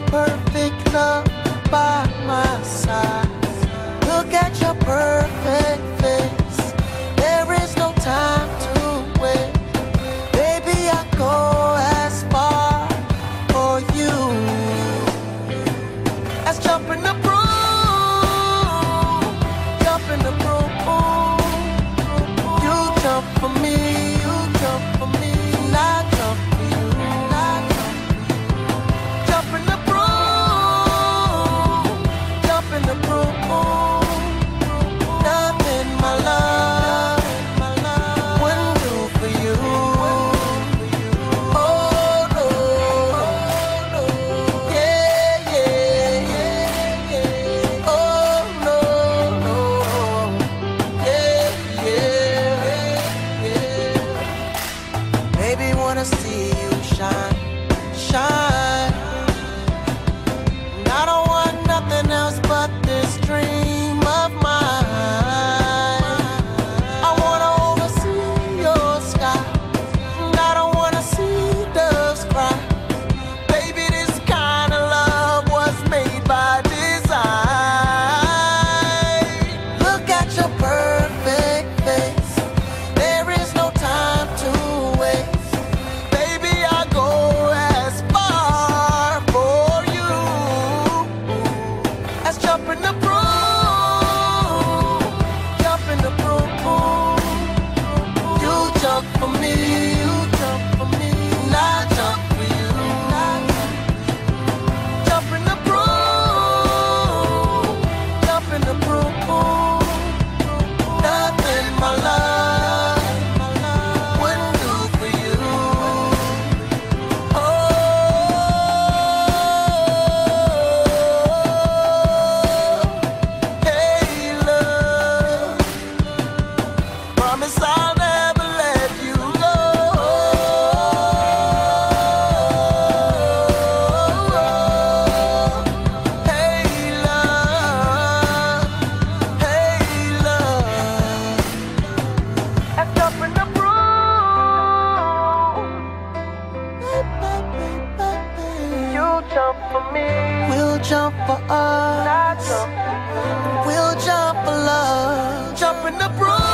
perfect love by my side. Look at your perfect face. There is no time to wait. Baby, I go as far for you as jumping the broom. Jumping the broom. You jump for me. You jump for me. And I jump for you. And I jump for you. Jumping the broom. Jumping the broom. Nothing, my love, wouldn't do for you. Oh no, yeah, yeah, yeah. Oh no, yeah, yeah, yeah. Baby, wanna see you shine, shine. And I don't want nothing else but this dream of mine. I wanna oversee your sky, and I don't wanna see doves cry. Baby, this kind of love was made by design. Look at your perfect face. There is no time to waste. Baby, I go as far for you as jumping the broom. Jumping the broom. You jump for me. You jump for me. And I jump for you. Jumping the broom. Jumping the broom. Nothing, my love, wouldn't do for you. Oh, hey, love, promise I'll never let you go. Hey, love, I'm jumping the broom. You jump for me. We'll jump for us. We'll jump for love. Jumping the broom.